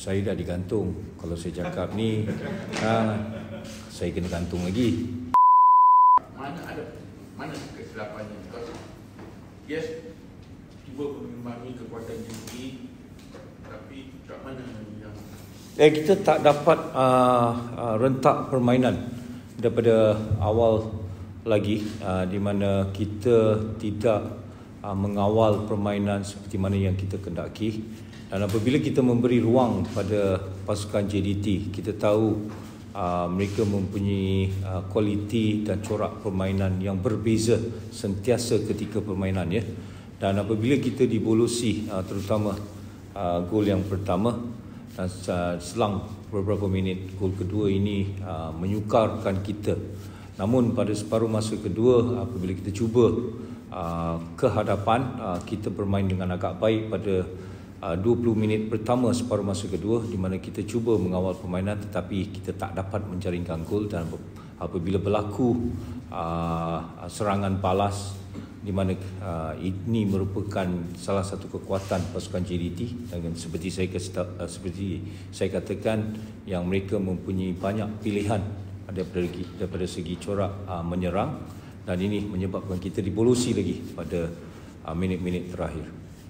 Saya dah digantung. Kalau saya cakap ni, saya kena gantung lagi. Mana kesilapannya? Because yes, cuba mengimbangi kekuatan JDT, tapi kat mana yang Kita tak dapat rentak permainan daripada awal lagi, di mana kita tidak mengawal permainan seperti mana yang kita kendaki. Dan apabila kita memberi ruang pada pasukan JDT, kita tahu mereka mempunyai kualiti dan corak permainan yang berbeza sentiasa ketika permainan, ya. Dan apabila kita dibolosi, terutama gol yang pertama, dan selang beberapa minit gol kedua ini menyukarkan kita. Namun pada separuh masa kedua, apabila kita cuba ke hadapan, kita bermain dengan agak baik pada 20 minit pertama separuh masa kedua, di mana kita cuba mengawal permainan tetapi kita tak dapat menjaringkan gol. Dan apabila berlaku serangan balas, di mana ini merupakan salah satu kekuatan pasukan JDT, dan seperti saya katakan, yang mereka mempunyai banyak pilihan daripada segi corak menyerang, dan ini menyebabkan kita dibolosi lagi pada minit-minit terakhir.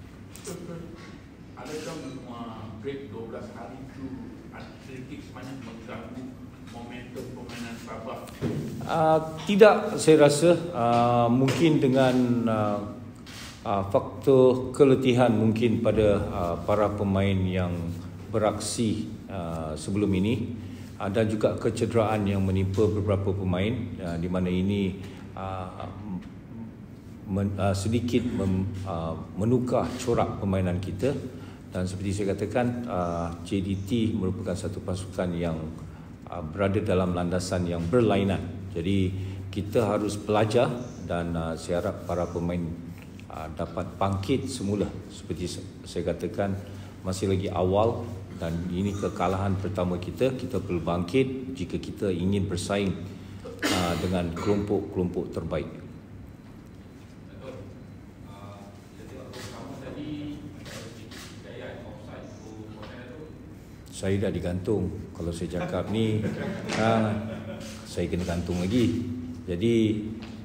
adakah break 12 hari itu atletik sebenarnya mengganggu momentum permainan Sabah? Tidak, saya rasa mungkin dengan faktor keletihan mungkin pada para pemain yang beraksi sebelum ini, dan juga kecederaan yang menimpa beberapa pemain, di mana ini sedikit menukar corak permainan kita. Dan seperti saya katakan, JDT merupakan satu pasukan yang berada dalam landasan yang berlainan. Jadi kita harus belajar, dan saya harap para pemain dapat bangkit semula. Seperti saya katakan, masih lagi awal, dan ini kekalahan pertama kita. Kita perlu bangkit jika kita ingin bersaing dengan kelompok-kelompok terbaik. Saya dah digantung. Kalau saya cakap ni, saya kena gantung lagi. Jadi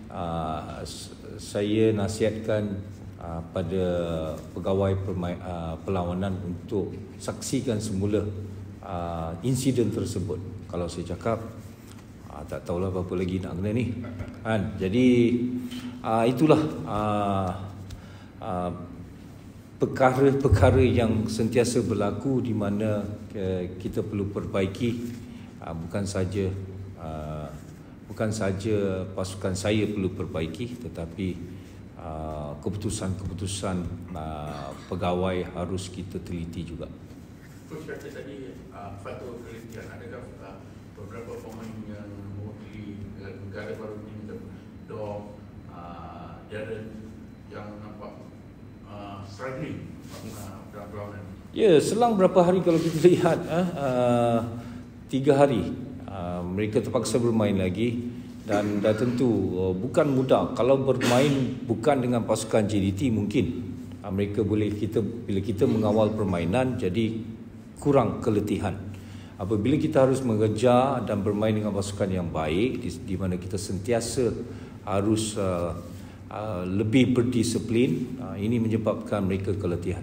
saya nasihatkan pada pegawai perlawanan untuk saksikan semula insiden tersebut. Kalau saya cakap, tak tahulah berapa lagi nak kena ni, kan? Jadi itulah perkara-perkara yang sentiasa berlaku, di mana kita perlu perbaiki. Bukan saja pasukan saya perlu perbaiki, tetapi keputusan-keputusan pegawai harus kita teliti juga. Coach kata tadi faktor keletihan, adakah beberapa pemain yang mewakili negara baru ini macam Dom, Darren yang nampak struggling dalam perlawanan? Ya, selang berapa hari kalau kita lihat, 3 hari mereka terpaksa bermain lagi, dan dah tentu bukan mudah. Kalau bermain bukan dengan pasukan JDT, mungkin mereka boleh, bila kita mengawal permainan, jadi kurang keletihan. Apabila kita harus mengejar dan bermain dengan pasukan yang baik, di mana kita sentiasa harus lebih berdisiplin, ini menyebabkan mereka keletihan.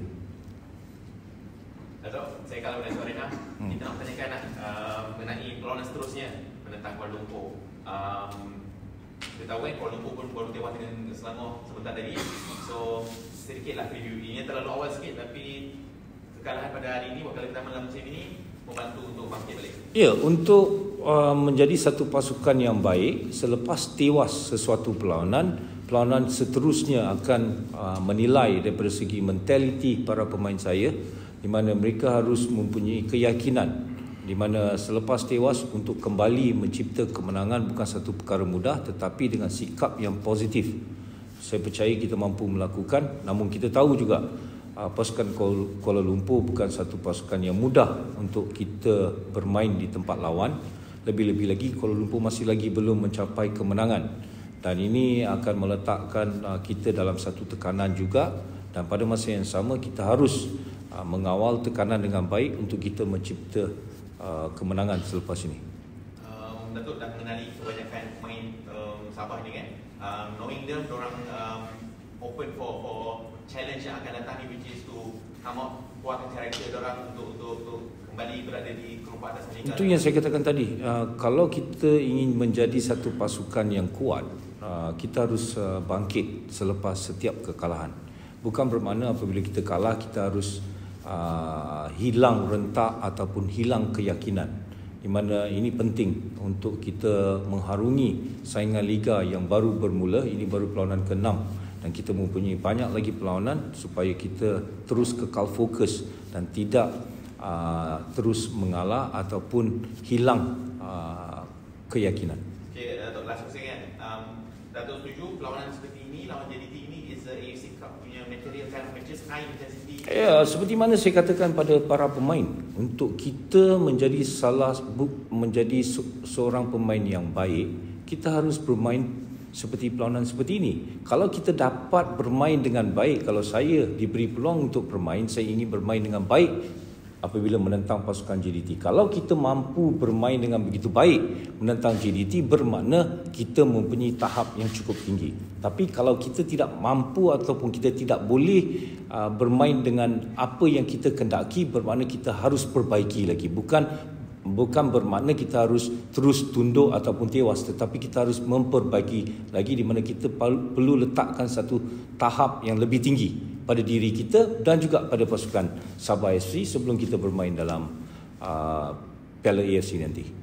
Dato', saya kalau boleh Sorina, kita nak tanyakan mengenai perlawanan seterusnya menentang Kuala Lumpur. Kita tahu kan Kuala Lumpur pun baru tewas dengan Selangor sebentar tadi. So sedikitlah preview. Ini terlalu awal sikit, tapi kekalahan pada hari ini, wakil pertama dalam musim ini, membantu untuk bangkit balik. Ya, untuk menjadi satu pasukan yang baik, selepas tewas sesuatu perlawanan seterusnya akan menilai daripada segi mentaliti para pemain saya, di mana mereka harus mempunyai keyakinan, di mana selepas tewas untuk kembali mencipta kemenangan bukan satu perkara mudah, tetapi dengan sikap yang positif. Saya percaya kita mampu melakukan. Namun kita tahu juga pasukan Kuala Lumpur bukan satu pasukan yang mudah untuk kita bermain di tempat lawan. Lebih-lebih lagi Kuala Lumpur masih lagi belum mencapai kemenangan, dan ini akan meletakkan kita dalam satu tekanan juga. Dan pada masa yang sama kita harus mengawal tekanan dengan baik untuk kita mencipta kemenangan selepas ini. Datuk dah mengenali kebanyakan pemain Sabah ni kan. Knowing them, diorang open for challenge yang akan datang ni, which is to come out kuatkan karakter diorang untuk kembali berada di kelompok atas mereka. Itu yang saya katakan tadi, kalau kita ingin menjadi satu pasukan yang kuat, kita harus bangkit selepas setiap kekalahan. Bukan bermakna apabila kita kalah kita harus hilang rentak ataupun hilang keyakinan. Di mana ini penting untuk kita mengharungi saingan liga yang baru bermula. Ini baru perlawanan ke-6 dan kita mempunyai banyak lagi perlawanan supaya kita terus kekal fokus dan tidak terus mengalah ataupun hilang keyakinan. Okay, Datuk, last question kan. Datuk setuju perlawanan seperti ini, lawan JDT ini is the AFC Cup punya material kind of matches, high intensity? Ya, seperti mana saya katakan pada para pemain, untuk kita menjadi seorang pemain yang baik, kita harus bermain seperti perlawanan seperti ini. Kalau kita dapat bermain dengan baik, kalau saya diberi peluang untuk bermain, saya ingin bermain dengan baik apabila menentang pasukan JDT. Kalau kita mampu bermain dengan begitu baik menentang JDT, bermakna kita mempunyai tahap yang cukup tinggi. Tapi kalau kita tidak mampu ataupun kita tidak boleh bermain dengan apa yang kita kendaki, bermakna kita harus perbaiki lagi. Bukan bermakna kita harus terus tunduk ataupun tewas, tetapi kita harus memperbaiki lagi, di mana kita perlu letakkan satu tahap yang lebih tinggi pada diri kita dan juga pada pasukan Sabah FC sebelum kita bermain dalam Piala AFC nanti.